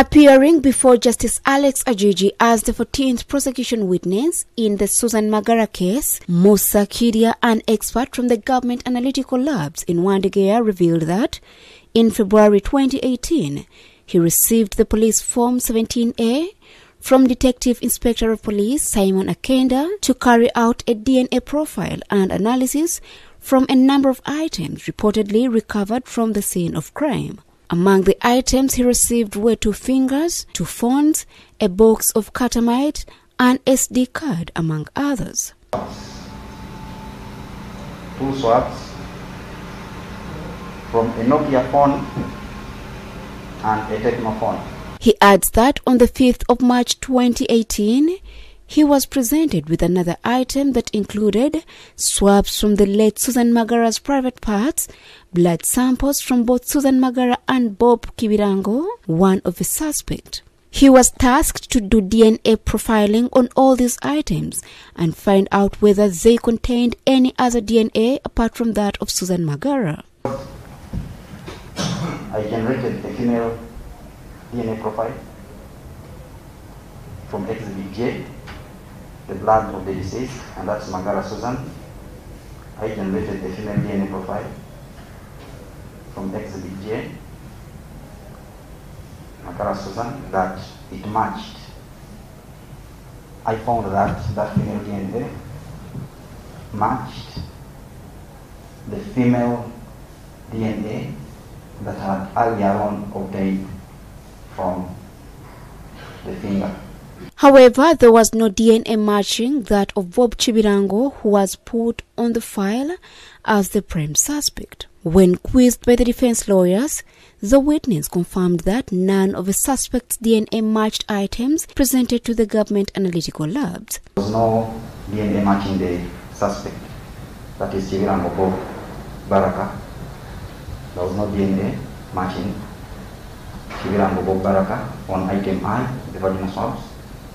Appearing before Justice Alex Ajiji as the 14th prosecution witness in the Susan Magara case, Musa Kidia, an expert from the Government Analytical Labs in Wandegeya, revealed that in February 2018, he received the police form 17A from Detective Inspector of Police Simon Akenda to carry out a DNA profile and analysis from a number of items reportedly recovered from the scene of crime. Among the items he received were 2 fingers, 2 phones, a box of ketamine, and SD card, among others. 2 swabs from a Nokia phone and a Tecno phone. He adds that on the 5th of March 2018, he was presented with another item that included swabs from the late Susan Magara's private parts, blood samples from both Susan Magara and Bob Kibirango, one of the suspects. He was tasked to do DNA profiling on all these items and find out whether they contained any other DNA apart from that of Susan Magara. I generated a female DNA profile from Exhibit J, the blood of the deceased, and that's Magara Susan. I generated a female DNA profile from Exhibit J, Magara Susan, that it matched. I found that female DNA matched the female DNA that had earlier on obtained from the finger. However, there was no DNA matching that of Bob Kibirango, who was put on the file as the prime suspect. When quizzed by the defense lawyers, the witness confirmed that none of the suspect's DNA matched items presented to the Government Analytical Labs. There was no DNA matching the suspect, that is Kibirango Bob Baraka. There was no DNA matching Kibirango Bob Baraka on item I, the vaginal swabs,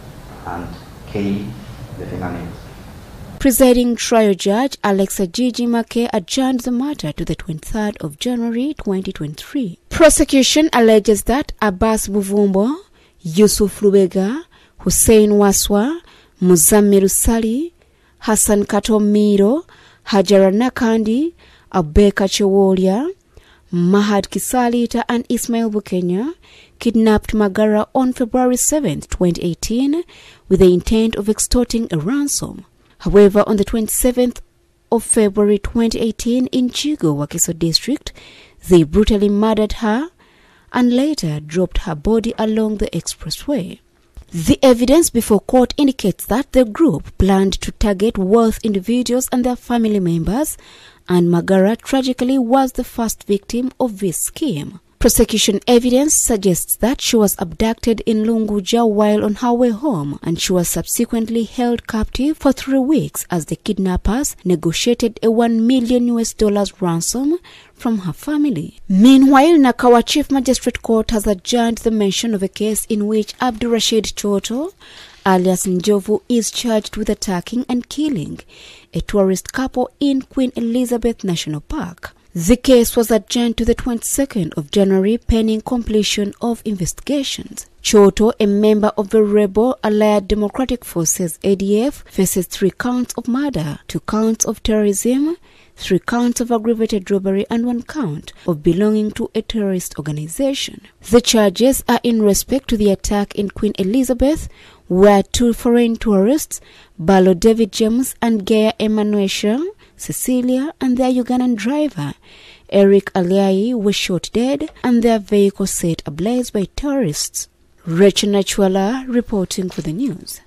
and K, the fingernails. Presiding trial judge Alex Ajiji Make adjourned the matter to the 23rd of January 2023. Prosecution alleges that Abbas Buvumbo, Yusuf Lubega, Hussein Waswa, Muzammiru Sali, Hassan Katomiro, Hajara Nakandi, Abeka Chewolia, Mahad Kisalita, and Ismail Bukenya kidnapped Magara on February 7, 2018, with the intent of extorting a ransom. However, on the 27th of February 2018 in Chigo, Wakiso district, they brutally murdered her and later dropped her body along the expressway. The evidence before court indicates that the group planned to target wealthy individuals and their family members, and Magara tragically was the first victim of this scheme. Prosecution evidence suggests that she was abducted in Lunguja while on her way home, and she was subsequently held captive for 3 weeks as the kidnappers negotiated a $1 million ransom from her family. Meanwhile, Nakawa Chief Magistrate Court has adjourned the mention of a case in which Abdurrashid Choto, alias Njovu, is charged with attacking and killing a tourist couple in Queen Elizabeth National Park. The case was adjourned to the 22nd of January pending completion of investigations. Choto, a member of the rebel Allied Democratic Forces ADF, faces 3 counts of murder, 2 counts of terrorism, 3 counts of aggravated robbery, and 1 count of belonging to a terrorist organization. The charges are in respect to the attack in Queen Elizabeth, where 2 foreign tourists, Balo David James and Gea Emanuel Cecilia, and their Ugandan driver, Eric Aliai, were shot dead and their vehicle set ablaze by terrorists. Rachel Nachwala reporting for the news.